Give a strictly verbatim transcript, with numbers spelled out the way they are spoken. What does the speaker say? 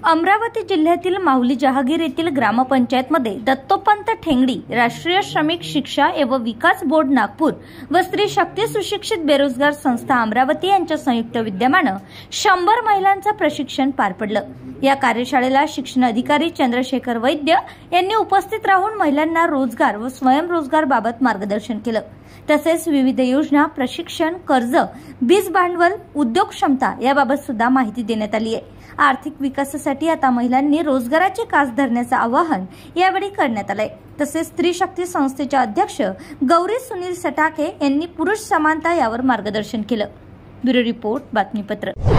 अमरावती जिल्ह्यातील माहुली जहागीर येथील ग्रामपंचायतमध्ये दत्तोपंत ठेंगडी राष्ट्रीय श्रमिक शिक्षा एवं विकास बोर्ड नागपूर व स्त्री शक्ती सुशिक्षित बेरोजगार संस्था अमरावती यांच्या संयुक्त विद्यमानं शंभर महिलांचं प्रशिक्षण पार पडलं। या कार्यशाळेला शिक्षण अधिकारी चंद्रशेखर वैद्य यांनी उपस्थित राहून महिलांना रोजगार व स्वयंरोजगार बाबत मार्गदर्शन केलं। तसेच विविध योजना, प्रशिक्षण, कर्ज, बीज भांडवल, उद्योग क्षमता याबाबत सुद्धा माहिती देण्यात आली आहे। आर्थिक विकासासाठी आता महिलांनी रोजगाराची कास धरण्याचं आवाहन यावेळी करण्यात आलंय। तसेच स्त्री शक्ती संस्थेच्या अध्यक्ष गौरी सुनील सटाके यांनी पुरुष समानता यावर मार्गदर्शन केलं। ब्युरो रिपोर्ट, बातमीपत्र।